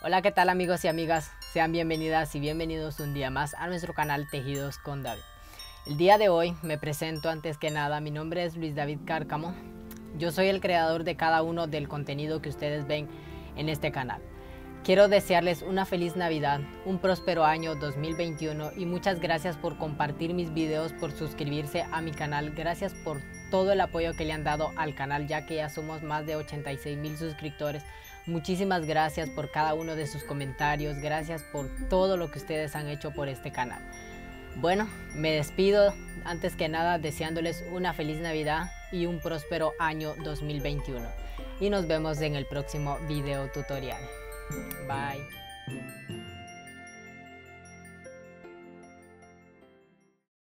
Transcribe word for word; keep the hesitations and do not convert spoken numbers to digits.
Hola, ¿qué tal amigos y amigas? Sean bienvenidas y bienvenidos un día más a nuestro canal Tejidos con David. El día de hoy me presento antes que nada, mi nombre es Luis David Cárcamo. Yo soy el creador de cada uno del contenido que ustedes ven en este canal. Quiero desearles una feliz Navidad, un próspero año dos mil veintiuno y muchas gracias por compartir mis videos, por suscribirse a mi canal. Gracias por todo el apoyo que le han dado al canal, ya que ya somos más de ochenta y seis mil suscriptores. Muchísimas gracias por cada uno de sus comentarios, gracias por todo lo que ustedes han hecho por este canal. Bueno, me despido antes que nada deseándoles una feliz Navidad y un próspero año dos mil veintiuno. Y nos vemos en el próximo video tutorial. Bye.